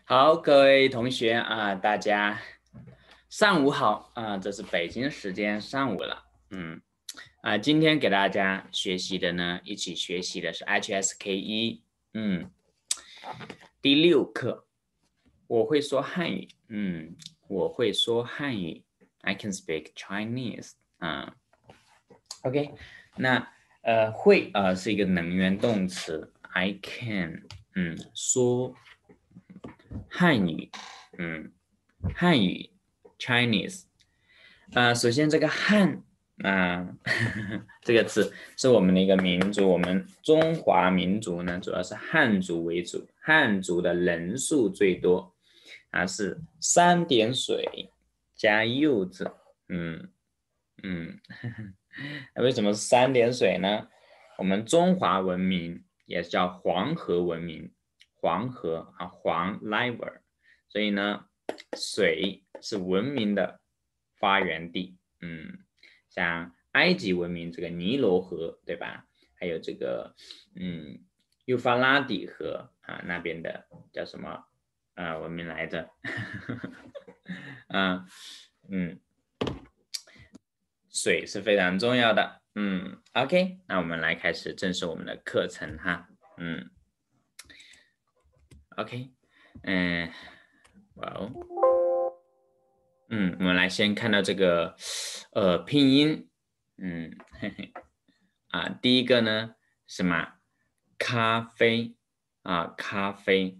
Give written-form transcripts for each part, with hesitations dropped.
好，各位同学啊，大家上午好啊，这是北京时间上午了。今天给大家学习的呢，一起学习的是 HSK 1，第6课，我会说汉语。我会说汉语 ，I can speak Chinese。OK，那会是一个能源动词 ，I can 说汉语，汉语 Chinese。首先这个汉这个字是我们的一个民族，我们中华民族呢主要是汉族为主，汉族的人数最多，是3点水加柚子。为什么是3点水呢？我们中华文明也叫黄河文明，黄河黄 river， 所以呢，水是文明的发源地。像埃及文明这个尼罗河，对吧？还有这个幼发拉底河那边的叫什么文明来着？水是非常重要的。OK， 那我们来开始正式我们的课程哈。OK，我们来先看到这个拼音。第一个呢什么？咖啡咖啡。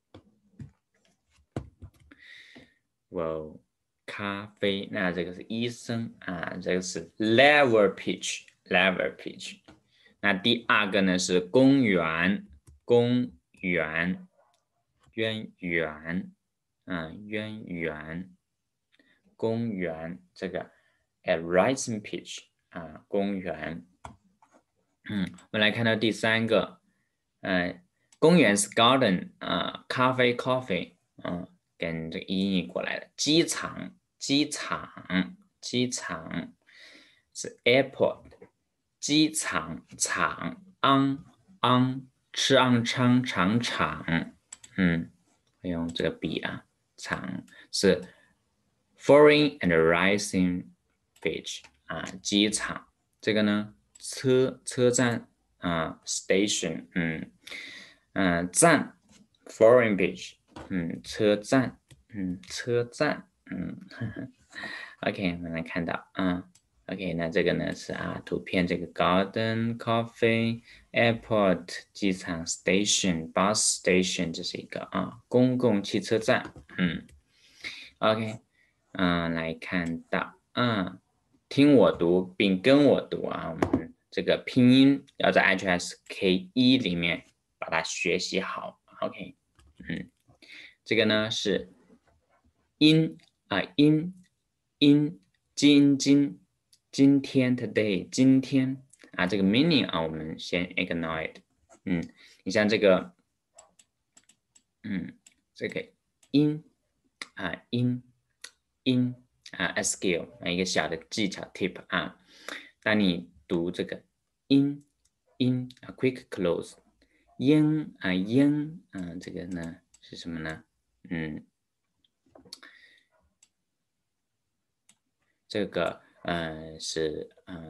咖啡，那这个是医生这个是 level pitch。那第二个呢是公园，渊源，公园这个 a rising pitch 公园。我们来看到第三个，公园是 garden 咖啡 coffee 跟这个音译过来的。机场是 airport， 机场吃场，我用这个笔场是 foreign and rising pitch 机场。这个呢车站station，站 foreign pitch，车站OK， 我们来看到OK， 那这个呢是图片，这个 garden coffee airport 机场 station bus station， 这是一个公共汽车站。OK， 来看到听我读并跟我读我们这个拼音要在 HSK 1里面把它学习好。OK，这个呢是音今天 today 今天这个 meaning 我们先 ignore it。你像这个这个音a skill 一个小的技巧 tip 当你读这个音quick close 音这个呢是什么呢？这个是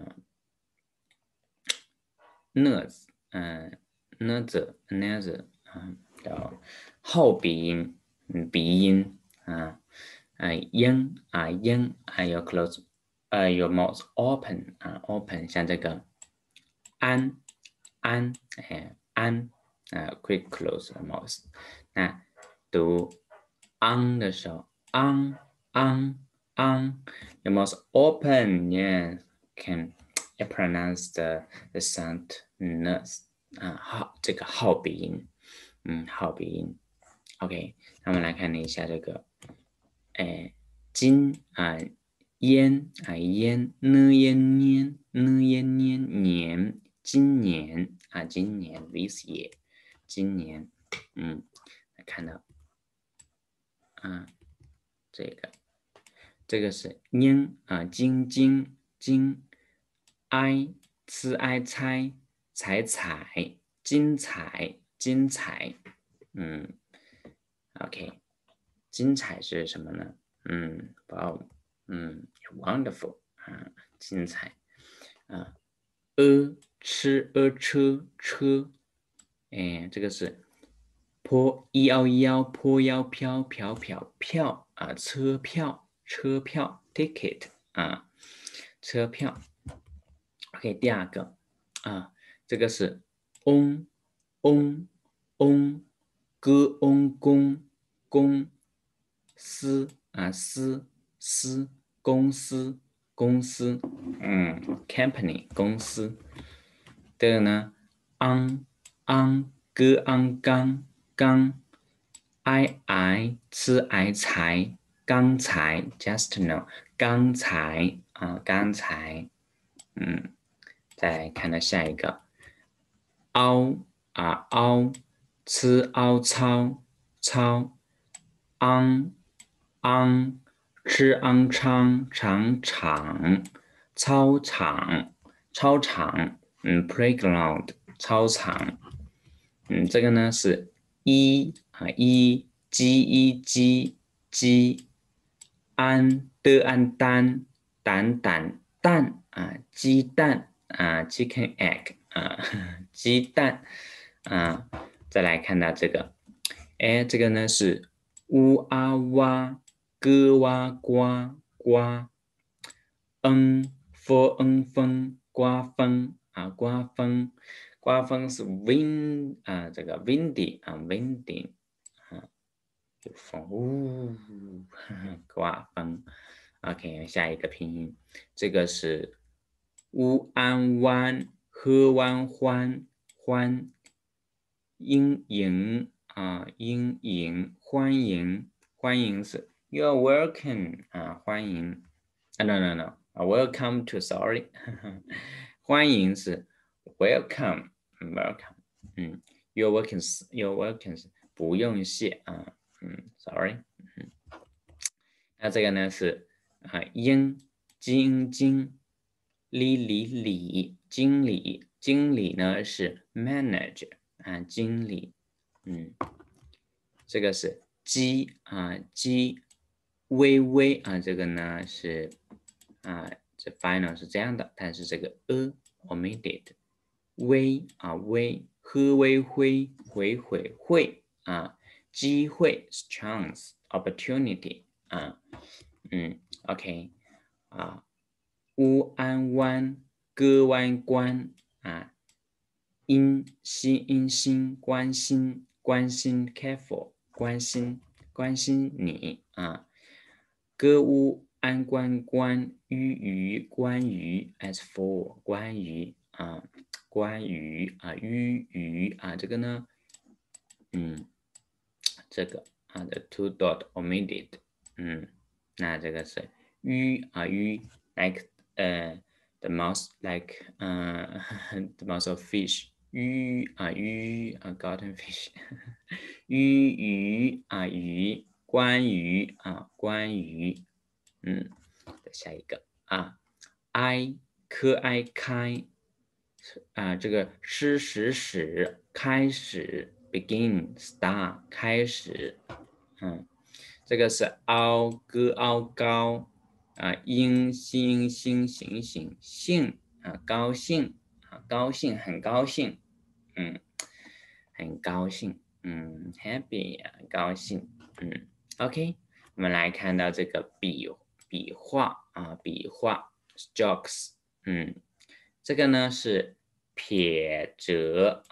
呢字叫后鼻音，鼻音音要 close your mouth open open， 像这个安quick close the mouth。那读 on 的时候 on your mouth open， yeah can pronounce the sound nurse 这个后鼻音后鼻音。OK， 那我们来看一下这个今烟年今年this year 今年来看到这个是音金猜精彩OK， 精彩是什么呢？wow，wonderful 精彩吃车，这个是坡111坡1飘票车票 ticket 车票。OK， 第二个这个是翁歌公司公司company 公司。这个呢歌刚吃才刚才 just know 刚才再来看到下一个凹吃操吃长操场playground 操场这个呢是鸡蛋鸡蛋chicken egg 鸡蛋再来看到这个这个呢是乌哇歌哇呱风刮风是 wind 这个 windy windy 有风刮风。OK， 下一个拼音，这个是乌安湾喝湾欢欢迎欢迎是 You're welcome 欢迎no welcome to sorry 欢迎是 welcome You're welcome 是不用谢sorry 那这个呢是经理经理呢是 manager 经理这个是鸡微这个呢是这 final 是这样的，但是这个omitted 微喝会机会 chance opportunity OK 乌安湾歌湾关阴心关心 careful 关心你歌屋安关关于 as for 关于这个呢这个the two dot omitted 那这个是鱼 like the mouse like the mouse of fish 鱼golden fish 鱼关于下一个开这个开始 begin start 开始这个是高兴高兴很高兴happy 高兴OK 我们来看到这个笔画 strokes 这个呢是撇折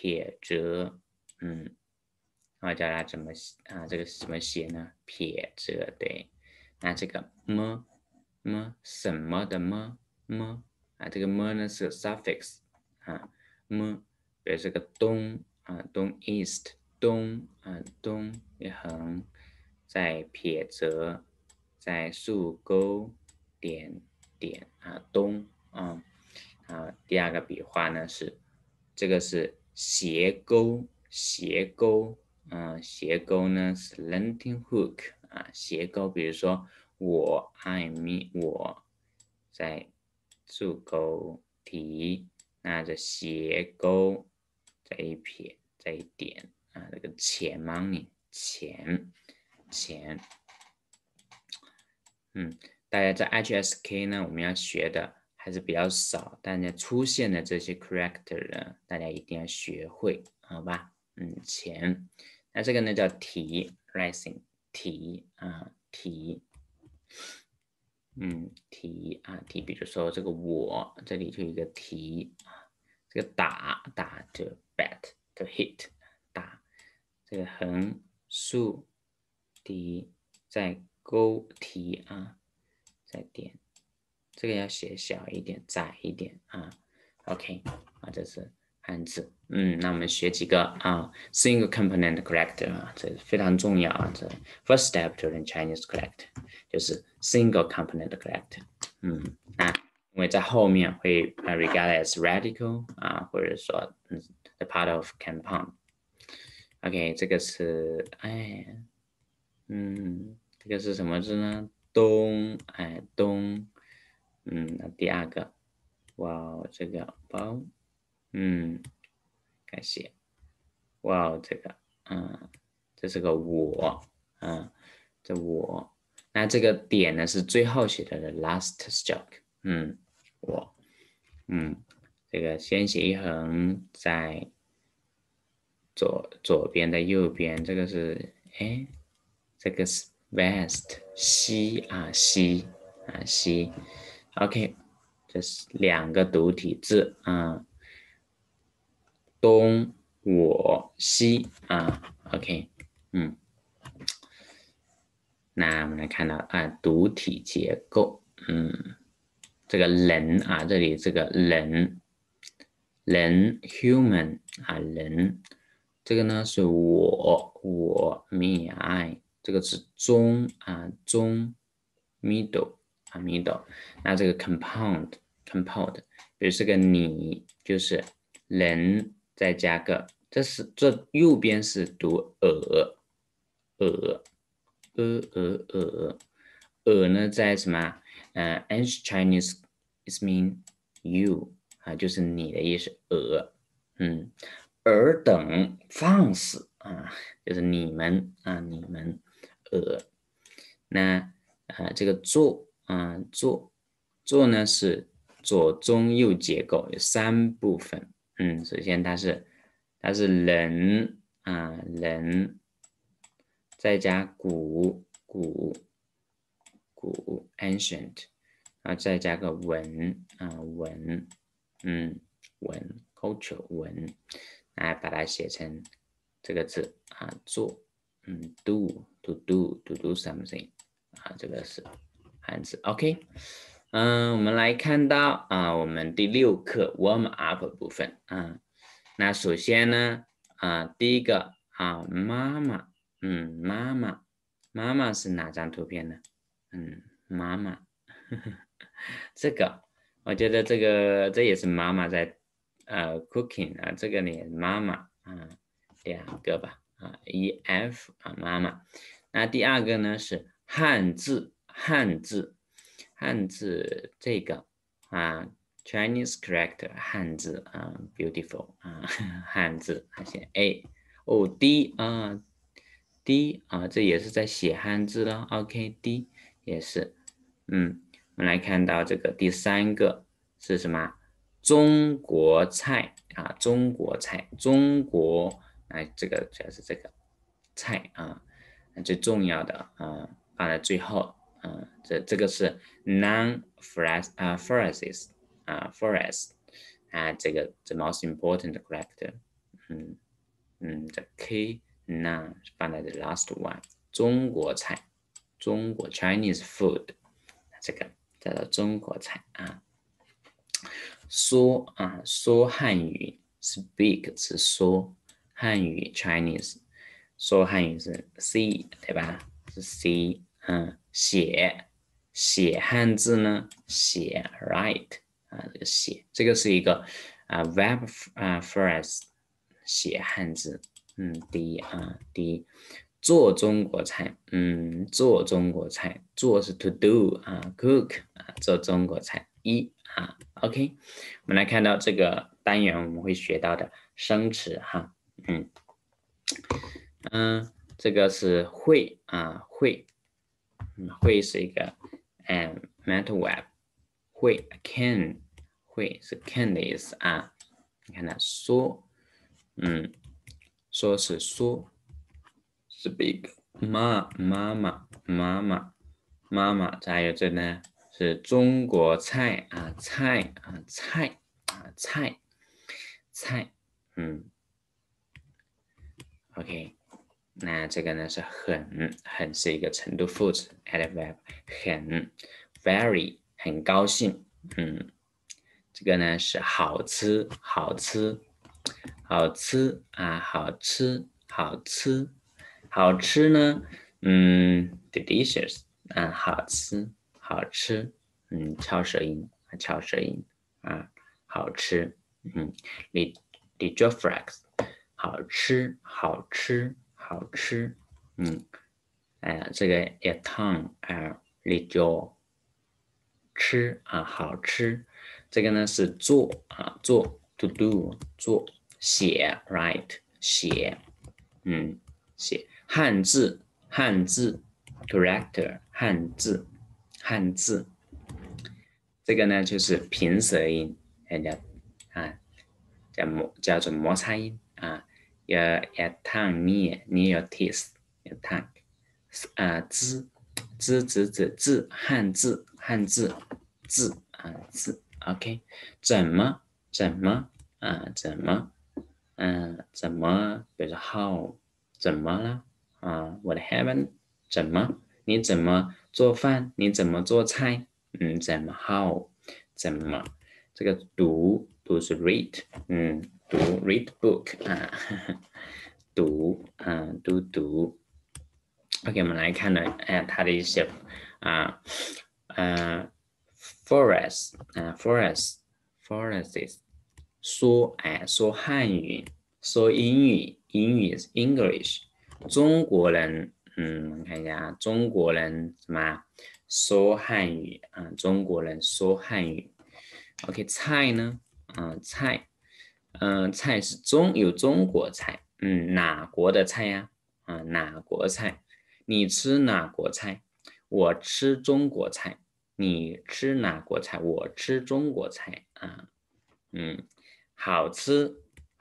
我教大家怎么这个怎么写呢？撇折对，那这个什么的这个呢是 suffix 比如这个东 east 东一横，再撇折，再竖钩点东第二个笔画呢是这个是斜钩斜钩呢是 lengthening hook 斜钩，比如说我在竖钩提，那这斜钩再一撇再一点这个钱 money 钱钱。大家在 HSK 呢，我们要学的还是比较少，但是出现的这些 character 呢，大家一定要学会，好吧？钱，那这个呢叫题 rising 题题，题，比如说这个我这里就有一个题这个打就 bat 的 hit 打，这个横竖题再勾题再点，这个要写小一点窄一点OK 这是汉字。那我们学几个single component character 这非常重要这 first step to learn Chinese character 就是 single component character。那因为在后面会regard as radical 或者说the part of compound。OK 这个是这个是什么字呢？东东。那第二个，哇，这个包，感谢，哇，这个，这是个我，这我，那这个点呢是最后写的 last stroke，我，这个先写一横，在左边的右边，这个是，这个是 west 西西 ，OK， 这是两个独体字东我西OK，那我们来看到独体结构，这个人这里这个人 human 人，这个呢是我 me I， 这个是中中 middle middle， 那这个 compound， 比如这个你就是人再加个，这右边是读呢在什么Ancient Chinese is mean you 就是你的意思尔等放肆就是你们你们那这个坐呢是左中右结构，有3部分。首先它是人人，再加古 ancient， 再加个文文culture 文，把它写成这个字做do to do something 这个是汉字 OK。我们来看到我们第6课 warm up 部分那首先呢第一个妈妈妈妈是哪张图片呢？妈妈这个我觉得这也是妈妈在cooking 这个呢妈妈2个吧EF 妈妈。那第2个呢是汉字这个Chinese character 汉字beautiful汉字写 A D D 这也是在写汉字了 OK D 也是我们来看到这个第3个是什么？中国菜中国这个主要是这个菜最重要的放在最后这个是 non-phrases forest 这个 the most important character the key noun 放在 the last one 中国菜中国 Chinese food 这个叫做中国菜说汉语 speak 是说汉语 Chinese 说汉语是 C 对吧？是 C 写汉字呢写 write 这个写这个是一个verb phrase 写汉字第一做中国菜做中国菜做是 to do cook 做中国菜OK 我们来看到这个单元我们会学到的生词这个是会会，会是一个mental verb， 会 can 会是 can 的意思啊。你看它说，说是说 ，speak 妈妈，还有这呢是中国菜菜，OK， 那这个呢是很是一个程度副词 adverb， 很 very 很高兴，这个呢是好吃好吃好吃呢delicious 好吃翘舌音好吃diaphragm 好吃这个 a tongue lijo 吃好吃，这个呢是做做 to do 做写 write 写汉字 character 汉字，这个呢就是平舌音，叫做摩擦音your tongue near teeth your tongue 字汉字OK 怎么比如说 how 怎么了what happened 怎么你怎么做饭你怎么做菜怎么 how 怎么这个读是 read 读 read book 读OK 我们来看呢它的一些forest说汉语说英语是 English 中国人看一下中国人什么说汉语中国人说汉语 OK 菜呢菜菜是有中国菜哪国的菜呀哪国菜你吃哪国菜我吃中国菜你吃哪国菜我吃中国菜好吃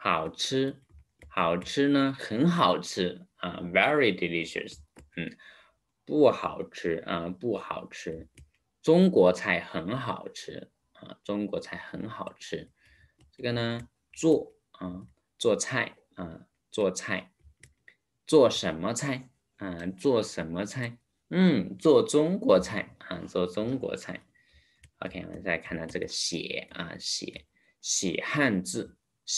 呢很好吃very delicious 不好吃不好吃中国菜很好吃中国菜很好吃这个呢做菜做什么菜做什么菜做中国菜做中国菜 OK 我们再看到这个写汉字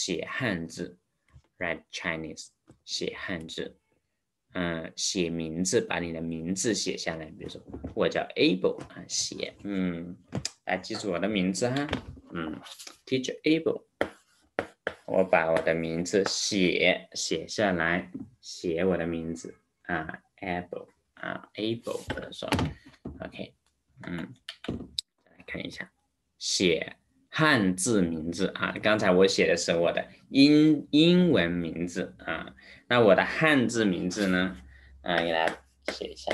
write Chinese 写汉字写名字把你的名字写下来比如说我叫 Able 写来记住我的名字哈Teacher Able 我把我的名字写下来写我的名字Able Able 说 OK 再来看一下写汉字名字刚才我写的是我的英文名字那我的汉字名字呢给大家写一下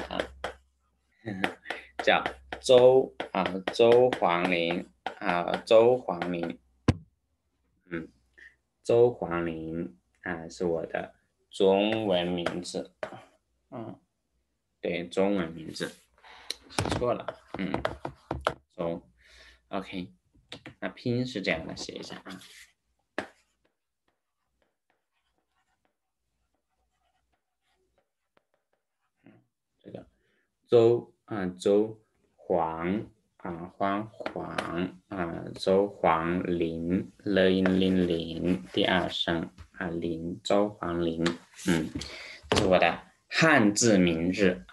叫周黄林周黄林是我的中文名字对中文名字写错了周 OK 那拼音是这样的写一下这个周黄周黄林林第二声林周黄林这是我的汉字名字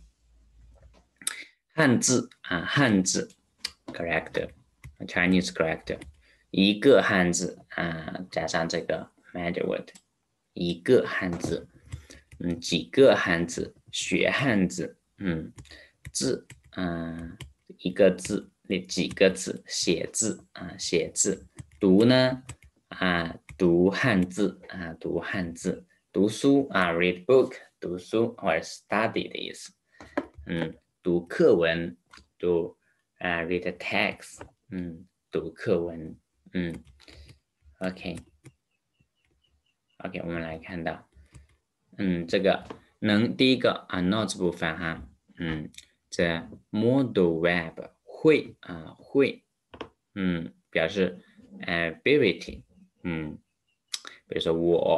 汉字 character Chinese character 一个汉字加上这个 major word 一个汉字几个汉字学汉字字一个字几个字写字读呢读汉字读书read book 读书或者 study 的意思。读课文，读read text，读课文。OK， 我们来看到，这个第一个notes 部分哈，这 modal verb 会会，表示ability，比如说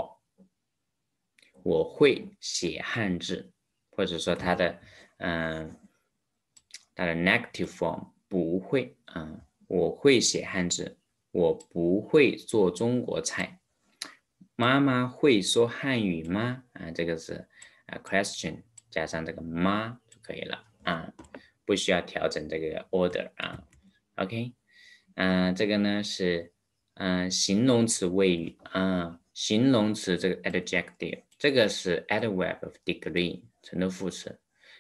我会写汉字，或者说它的negative form 不会我会写汉字，我不会做中国菜。妈妈会说汉语吗？这个是question 加上这个吗就可以了不需要调整这个 order OK，这个呢是形容词谓语形容词这个 adjective， 这个是 adverb of degree 程度副词，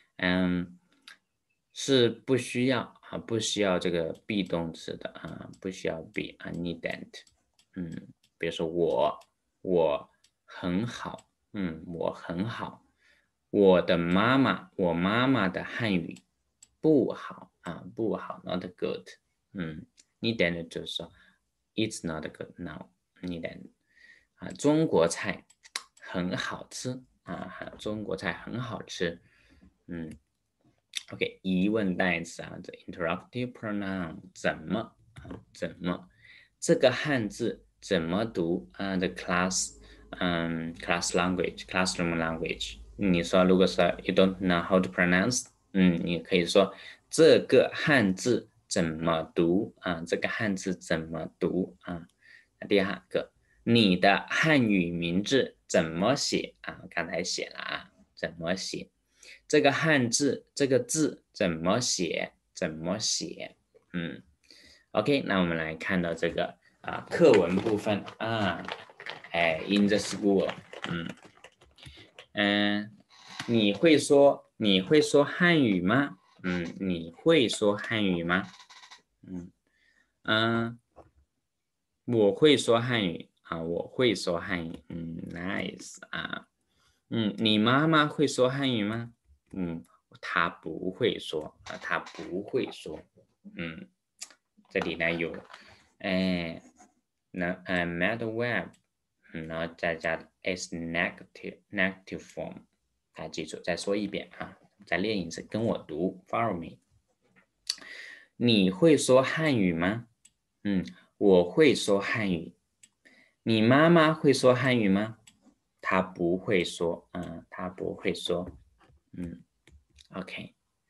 是不需要这个 be 动词的不需要 be needn't，比如说我很好，我很好，我妈妈的汉语不好不好 not good，needn't 就是说 it's not good no needn't中国菜很好吃中国菜很好吃OK， 疑问代词这 interrogative pronoun 怎么这个汉字怎么读the classroom language， 你说如果说 you don't know how to pronounce， 你可以说这个汉字怎么读这个汉字怎么读第二个，你的汉语名字怎么写刚才写了怎么写？这个汉字这个字怎么写OK， 那我们来看到这个课文部分in the school， 你会说汉语吗？你会说汉语吗？我会说汉语我会说汉语nice你妈妈会说汉语吗？她不会说她不会说这里呢有mad verb， 然后再加 is negative form， 大家记住，再说一遍再练一次，跟我读 ，follow me。你会说汉语吗？我会说汉语。你妈妈会说汉语吗？她不会说她不会说OK，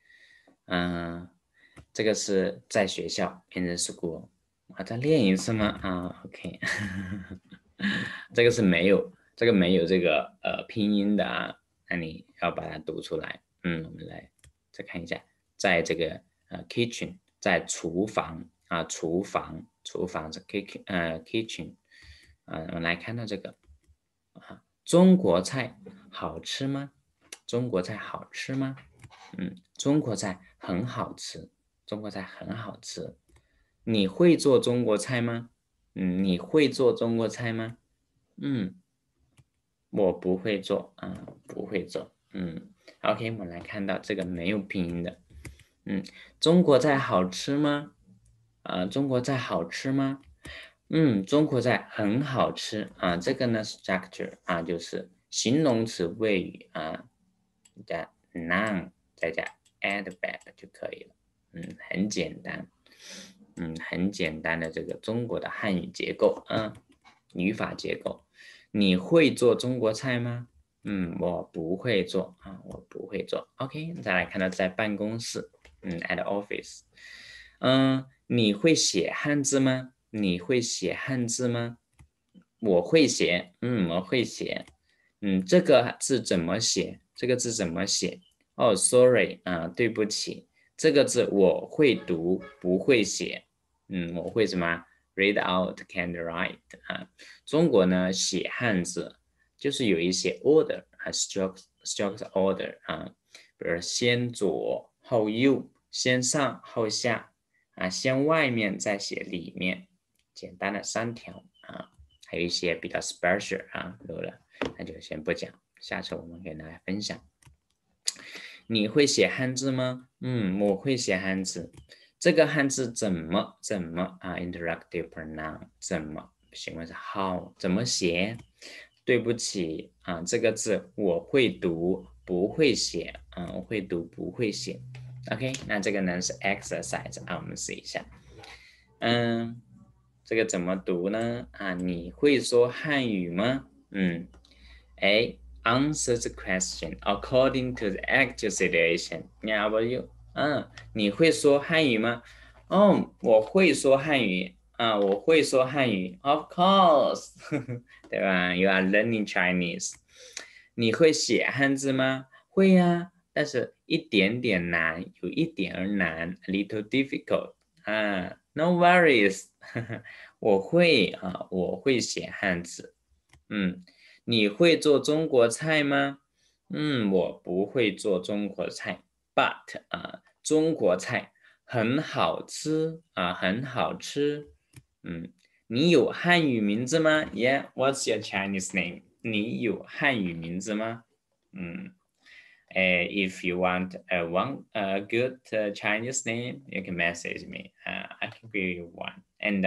这个是在学校 in the school， 再练一次吗OK 这个是没有这个拼音的那你要把它读出来我们来再看一下，在这个kitchen， 在厨房厨房是 kitchen 我们来看到这个中国菜好吃吗？中国菜好吃吗？中国菜很好吃，中国菜很好吃。你会做中国菜吗？你会做中国菜吗？我不会做不会做OK， 我们来看到这个没有拼音的中国菜好吃吗？中国菜好吃吗？中国菜很好吃这个呢 structure 就是形容词谓语加 noun 再加 adverb 就可以了很简单很简单的这个中国的汉语结构语法结构。你会做中国菜吗？我不会做我不会做 OK， 再来看到在办公室at office 你会写汉字吗？你会写汉字吗？我会写我会写这个字怎么写？这个字怎么写？sorry 对不起，这个字我会读不会写我会什么 read out can't write 中国呢写汉字就是有一些 order structure order 比如先左后右，先上后下先外面再写里面，简单的3条还有一些比较 special漏了，那就先不讲， 下次我们给大家分享。你会写汉字吗？我会写汉字。这个汉字怎么interactive pronoun 怎么请问是 how 怎么写？对不起这个字我会读不会写我会读不会写。OK， 那这个呢是 exercise 我们试一下。这个怎么读呢？你会说汉语吗？A answer the question according to the actual situation. How about you? 你会说汉语吗？我会说汉语我会说汉语 ，Of course， 对吧 ？You are learning Chinese。你会写汉字吗？会呀，但是一点点难，有一点儿难 ，a little difficult。No worries， 我会写汉字。你会做中国菜吗？我不会做中国菜 ，but 中国菜很好吃很好吃。你有汉语名字吗 ？Yeah, what's your Chinese name？ 你有汉语名字吗？If you want a good Chinese name, you can message me. I can give you one. And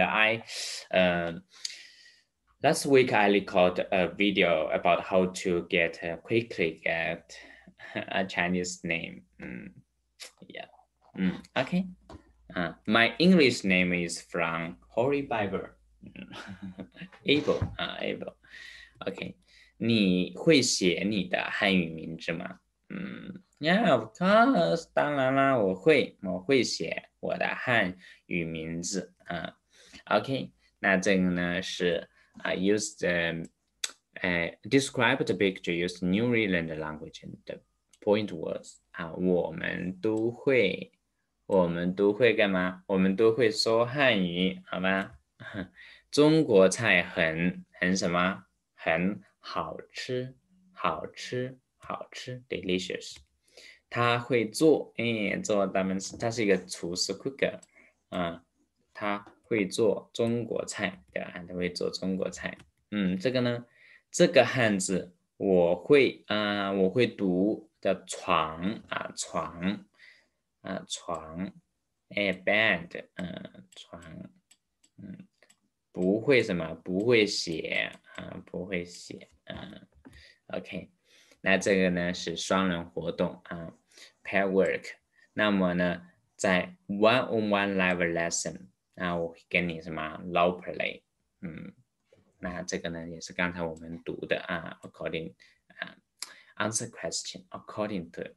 last week I recorded a video about how to quickly get a Chinese name. Yeah. Okay. My English name is from Holy Bible. Able. OK， 你会写你的汉语名字吗？Yeah, of course， 当然啦，我会写我的汉语名字OK， 那这个呢是use the describe the picture use New Zealand language and the point words 我们都会干嘛？我们都会说汉语，好吗？中国菜很什么？很好吃，delicious。他会做，他是一个厨师 cooker，他会做中国菜，对吧？他会做中国菜。这个呢，这个汉字我会读叫床床bed 床不会不会写OK， 那这个呢是双人活动pair work。那么呢，在 one-on-one level lesson 我会跟你role play，那这个呢也是刚才我们读的according answer question according to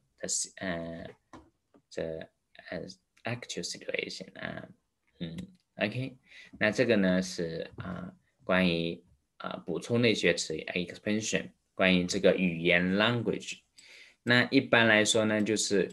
the actual situation OK， 那这个呢是关于补充类学词 expansion， 关于这个语言 language。那一般来说呢，就是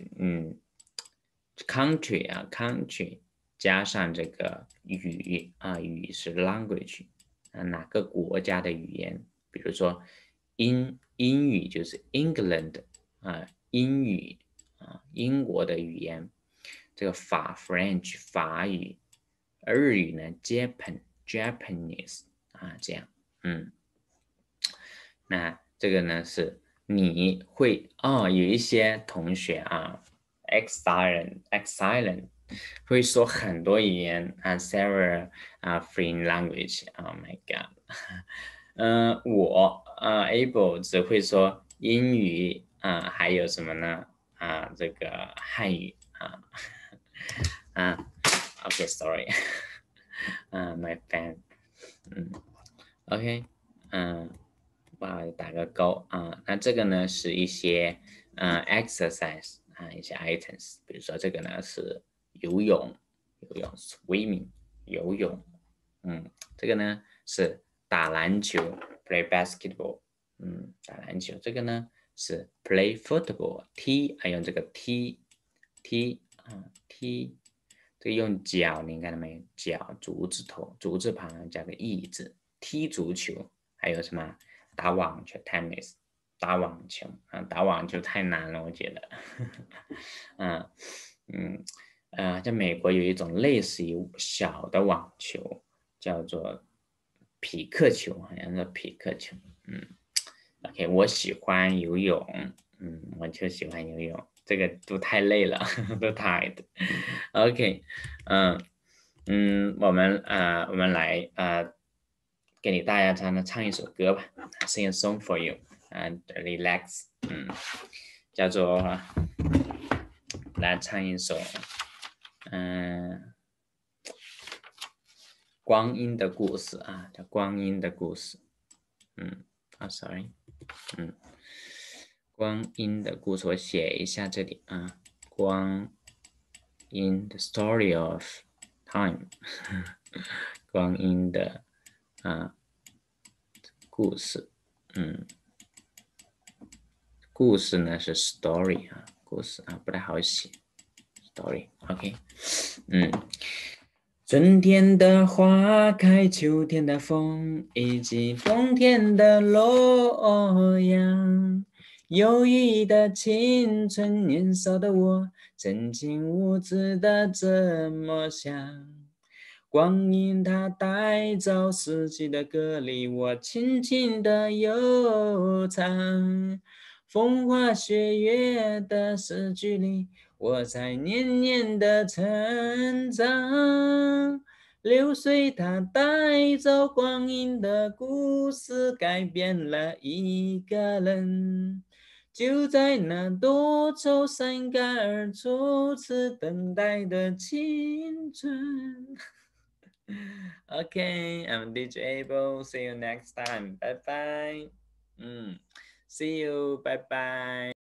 country 加上这个语语是 language 哪个国家的语言，比如说英语就是 England 英语英国的语言，这个French 法语。日语呢 Japanese 这样那这个呢是你会有一些同学excellent 会说很多语言several foreign language oh my god 我able 只会说英语还有什么呢这个汉语Okay, sorry. My fan. OK， 不好意思打个勾那这个呢是一些exercise一些 items， 比如说这个呢是游泳 swimming 游泳，这个呢是打篮球 play basketball， 打篮球，这个呢是 play football 踢，用这个踢，这个用脚，你看到没有？脚，足字旁加个义字，踢足球，还有什么打网球 tennis， 打网球太难了，我觉得。在美国有一种类似于小的网球，叫做匹克球，好像是匹克球。 OK， 我喜欢游泳，我就喜欢游泳，这个都太累了，都太的。OK，我们来给大家唱一首歌吧，Sing a song for you and relax，叫做来唱一首，光阴的故事啊，叫光阴的故事，sorry，光阴的故事，我写一下这里啊，光阴 the story of time， 光阴的故事，故事呢是 story 啊，故事啊不太好写 story，OK，春天的花开，秋天的风，以及冬天的洛阳。忧郁的青春，年少的我，真情无知的这么想。光阴它带走四季的歌里，我轻轻的悠唱。风花雪月的诗句里，我在年年的成长。流水它带走光阴的故事，改变了一个人。就在那多愁善感而初次等待的青春。Okay, I'm DJ Able. See you next time. Bye bye. See you. Bye bye.